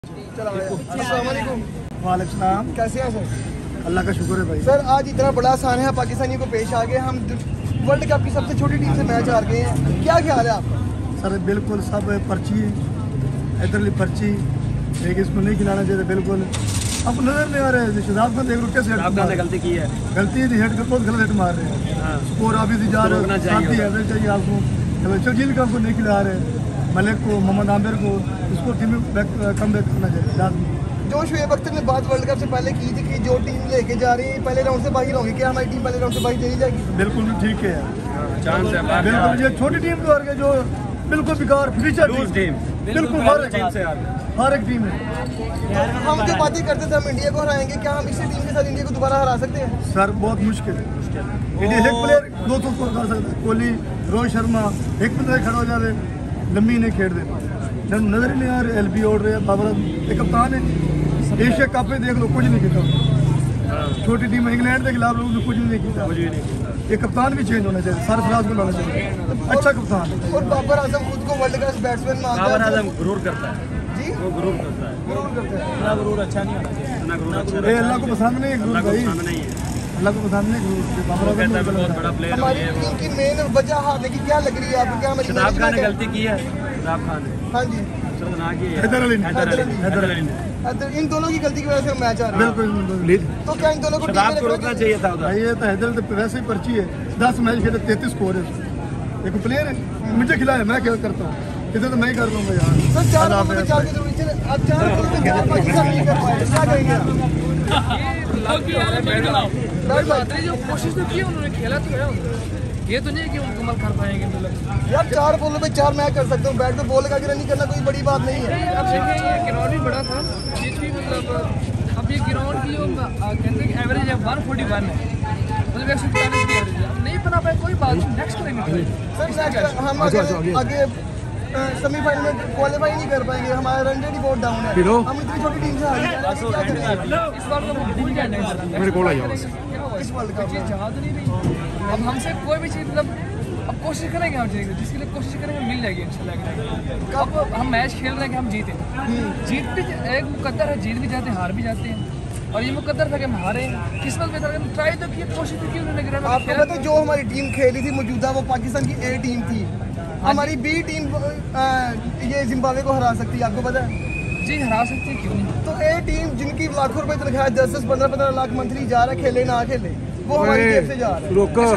वालेकुम, कैसे हैं सर? अल्लाह का शुक्र है भाई। सर आज इतना बड़ा आसान है पाकिस्तानियों को पेश आ गए, हम वर्ल्ड कप की सबसे छोटी टीम से मैच हार गए हैं, क्या ख्याल है आपका? सर बिल्कुल सब पर्ची इधरली पर्ची एक इसको नहीं खिलाना चाहिए बिल्कुल। अब नजर नहीं आ रहे शहजाद खान देख लो कैसे गलती की है, गलती थी, हेड कर बहुत गलत हेड मार रहे हैं। स्कोर आप इधर जा रहे हो, साथी एवरेज चाहिए आपको, चलजील का आपको नहीं खिला रहे, मलिक को मोहम्मद आमिर को इसको टीम में कम बैक करना चाहिए लाजमी। जो शुएब अख्तर ने बात वर्ल्ड कप से पहले की थी कि जो टीम लेके जा रही है पहले राउंड से बाहर होगी, क्या हमारी टीम पहले राउंड से बाहर चली जाएगी? बिल्कुल ठीक है चांस है बिल्कुल। ये छोटी टीम तो हार गए जो बिल्कुल बेकार फ्यूचर टीम बिल्कुल हर एक टीम है। हम जो बातें करते थे हम इंडिया को हराएंगे, क्या हम इसी टीम के साथ इंडिया को दोबारा हरा सकते हैं? सर बहुत मुश्किल है। इंडिया एक प्लेयर 200 स्कोर कर सकता है, कोहली रोहित शर्मा एक प्लेयर खड़ा हो जाए लंबी नहीं खेल दे, नजर ही नहीं आ रहे। LB ओढ़ रहे हैं, बाबर एक कप्तान है, एशिया कप में देख लो कुछ नहीं किया, छोटी टीम इंग्लैंड के खिलाफ लोगों ने कुछ नहीं किया। ये कप्तान भी चेंज होना चाहिए, सरफराज को लाना चाहिए, अच्छा कप्तान। और बाबर आजम खुद को वर्ल्ड क्लास बैट्समैन मानता है। बाबर आजम गुरूर करता है जी, वो गुरूर करता है, गुरूर करते हैं। इतना गुरूर अच्छा नहीं होना चाहिए, इतना गुरूर अच्छा ये अल्लाह को पसंद नहीं है गुरूर भाई, नहीं है। अल्लाह को पसंद नहीं गुरूर। बाबर आजम कहता है बहुत बड़ा प्लेयर हमारी टीम की मेन वजह हारने की क्या लग रही है आपको? क्या हमारी शहजाद खान ने management है? गलती की है, शहजाद खान ने हाँ जी, हैदर अली ने। हैदर अली ने इन दोनों की गलती की वजह से मैच आ रहा है। बिल्कुल तो क्या इन दोनों को टीम शहजाद में को रोकना चाहिए था उधर। भाई ये तो हैदर तो वैसे ही पर्ची है, 10 मैच खेले 33 स्कोर है, एक प्लेयर है मुझे खिलाया मैं क्या करता हूँ, इधर तो मैं ही कर लूँगा यार। सर 4 ओवर में 4 की जरूरत है, अब 4 ओवर में 4 पाकिस्तान नहीं कर पाए, क्या करेंगे आप? जो कोशिश तो की उन्होंने, खेला तो है उन्होंने, ये तो नहीं कि वो मुकम्मल कर पाएंगे। यार 4 बॉलों में 4 मैं कर सकता हूँ, बैट पे बॉल का रनिंग करना कोई बड़ी बात नहीं है। अब देखिए ये ग्राउंड भी बड़ा था, पिच भी मतलब अब ये ग्राउंड की जो कहते हैं एवरेज है 141 है, मतलब 145 की एवरेज है। अब नहीं बना पाए कोई बात नहीं, नेक्स्ट करेंगे। सर नेक्स्ट हम आगे सेमीफाइनल में क्वालिफाई नहीं कर पाएंगे, हमारा रन रेट बहुत डाउन है, हम इतनी छोटी टीम से हारेंगे, क्या करेंगे? इस बार तो भूल गए मेरे को इस वर्ल्ड कप चीज़ जहाँ तो नहीं रही। अब हमसे कोई भी चीज़ मतलब अब कोशिश करेंगे हम जीतेंगे, जिसके लिए कोशिश करेंगे मिल जाएगी इंशाल्लाह। अब हम मैच खेल रहे हैं कि हम जीतें, जीत भी एक मुकद्दर है, जीत भी जाते हैं हार भी जाते हैं, और ये मुकद्दर था कि हम हारे, किस्मत में था कि हम ट्राई तो की, कोशिश तो की उन्होंने। आपको पता है जो हमारी टीम खेली थी मौजूदा वो पाकिस्तान की A टीम थी, हमारी B टीम ये जिम्बाब्वे को हरा सकती है, आपको पता है? जी हरा सकते हैं, क्यों नहीं। तो A टीम जिनकी लाखों रुपए तनख्वाह 10-15 लाख मंथली जा रहा है, खेले ना खेले, वो हमारी जेब से जा रहा है।